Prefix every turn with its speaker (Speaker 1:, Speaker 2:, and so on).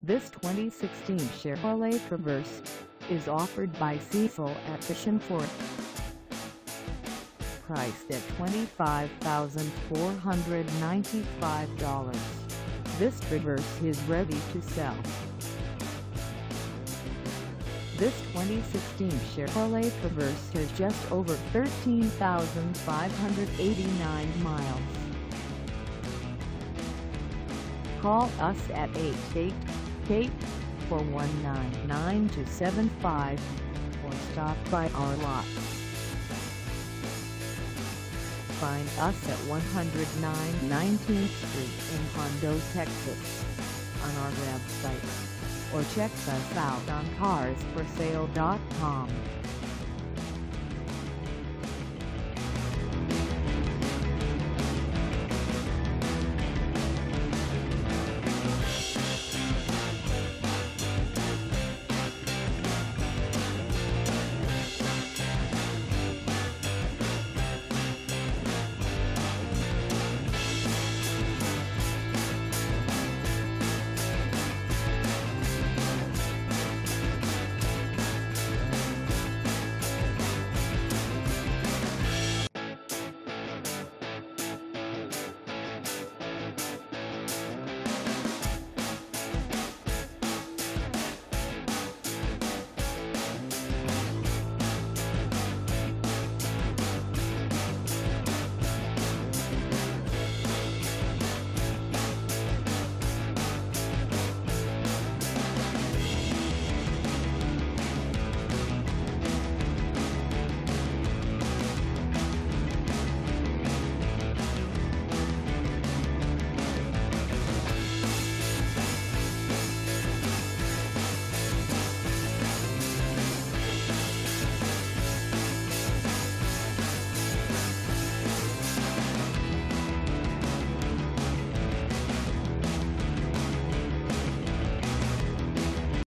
Speaker 1: This 2016 Chevrolet Traverse is offered by Cecil Atkission Ford. Priced at $25,495, this Traverse is ready to sell. This 2016 Chevrolet Traverse has just over 13,589 miles. Call us at 888-419-9275 or stop by our lot. Find us at 109 19th Street in Hondo, Texas, on our website, or check us out on carsforsale.com.